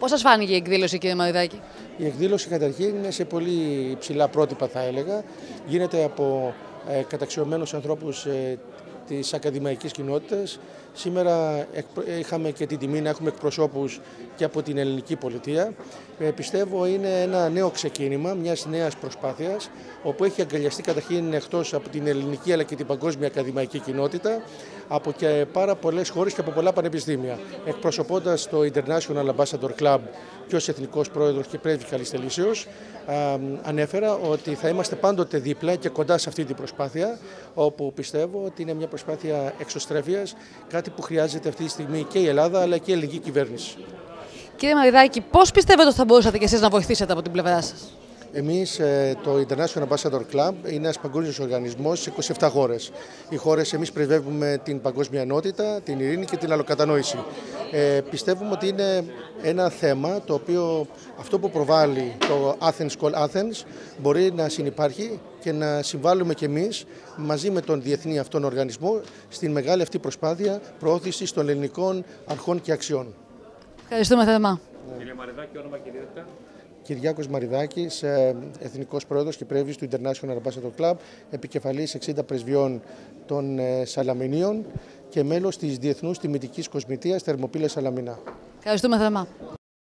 Πώς σας φάνηκε η εκδήλωση, κύριε Μαριδάκη? Η εκδήλωση καταρχήν είναι σε πολύ υψηλά πρότυπα, θα έλεγα. Γίνεται από καταξιωμένους ανθρώπους της ακαδημαϊκής κοινότητας. Σήμερα είχαμε και την τιμή να έχουμε εκπροσώπους και από την ελληνική πολιτεία. Πιστεύω είναι ένα νέο ξεκίνημα μιας νέας προσπάθειας, όπου έχει αγκαλιαστεί καταρχήν εκτός από την ελληνική αλλά και την παγκόσμια ακαδημαϊκή κοινότητα, από και πάρα πολλές χώρες και από πολλά πανεπιστήμια. Εκπροσωπώντας το International Ambassador Club και ως εθνικός πρόεδρος και πρέσβης καλής θελήσεως, ανέφερα ότι θα είμαστε πάντοτε δίπλα και κοντά σε αυτή την προσπάθεια, όπου πιστεύω ότι είναι μια προσπάθεια εξωστρέφειας, κάτι που χρειάζεται αυτή τη στιγμή και η Ελλάδα αλλά και η ελληνική κυβέρνηση. Κύριε Μαριδάκη, πώς πιστεύετε ότι θα μπορούσατε και εσείς να βοηθήσετε από την πλευρά σας? Εμείς, το International Ambassador Club, είναι ένας παγκόσμιος οργανισμός σε 27 χώρες. Οι χώρες, εμείς πρεσβεύουμε την παγκόσμια ενότητα, την ειρήνη και την αλλοκατανόηση. Πιστεύουμε ότι είναι ένα θέμα το οποίο αυτό που προβάλλει το Athens Call Athens μπορεί να συνυπάρχει και να συμβάλλουμε κι εμείς μαζί με τον διεθνή αυτόν οργανισμό στην μεγάλη αυτή προσπάθεια προώθησης των ελληνικών αρχών και αξιών. Ευχαριστούμε θερμά. Κύριε Μαριδάκη, όνομα και ιδιότητα? Κυριάκος Μαριδάκης, εθνικός πρόεδρος και πρέσβης του International Ambassador Club, επικεφαλής 60 πρεσβειών των Σαλαμινίων και μέλος της Διεθνούς Τιμητικής Κοσμητείας Θερμοπύλες Σαλαμινά. Ευχαριστούμε θερμά.